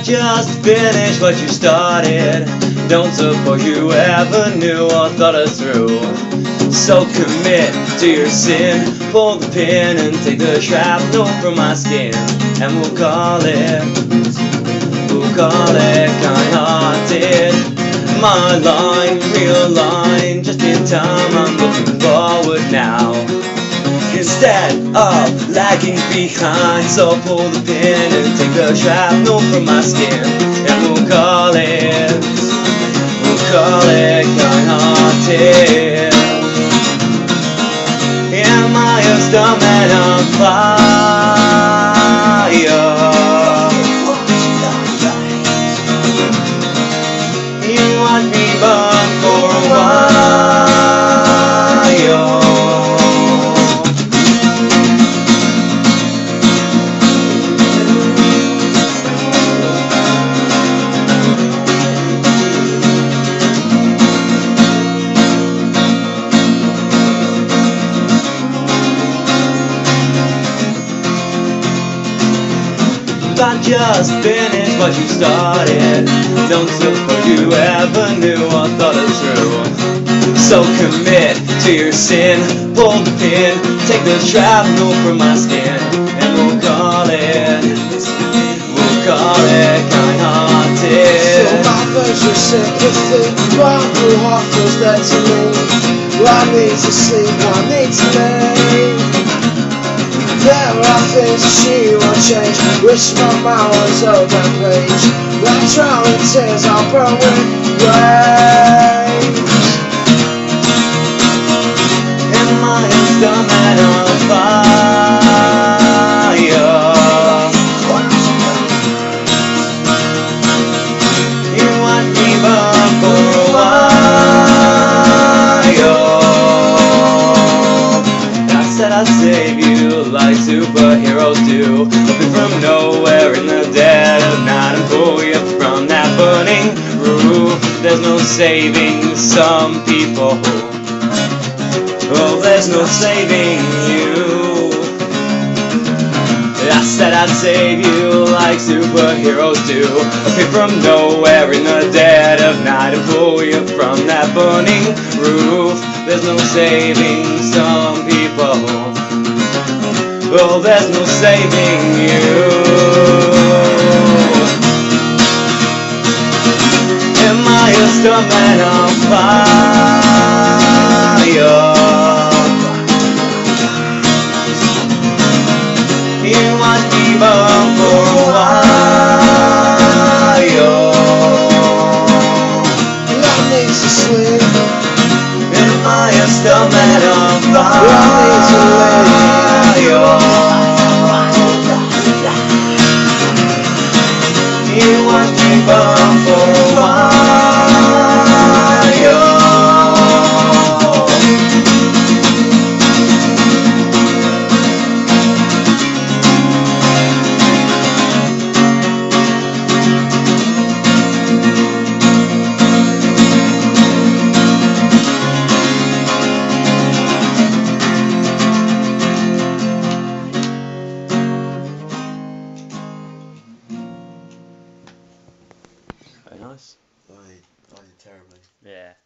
just finish what you started. Don't suppose you ever knew or thought it through. So commit to your sin, pull the pin and take the shrapnel from my skin. And we'll call it kind-hearted. My line, real line, just in time, I'm looking forward now instead of lagging behind. So pull the pin and take the shrapnel from my skin. And we'll call it kind-hearted. Am I a stomach on fire? You want me burn for a while. I just finished what you started. Don't suppose you ever knew or thought it through. So commit to your sin, pull the pin, take the shrapnel from my skin. And we'll call it kind-hearted. So my version of sympathy, my blue heart feels dead to me. I need to sleep, I need to leave. There are things that she won't change. Wish my mind was old that page. When I drown in tears, I'll burn with rage. Am I a stomach on fire? You want me burn for a while. I said I'd save you like superheroes do. Open from nowhere in the dead of night and pull you from that burning roof. There's no saving some people. Oh, there's no saving you. I said I'd save you like superheroes do. Appear from nowhere in the dead of night and pull you from that burning roof. There's no saving some people. Oh, there's no saving you. Am I a stomach on fire? You want me burn for a while. Love needs to sleep. Am I a stomach on fire? Love needs to live. You want me burn for a while. Very nice. I did terribly. Yeah.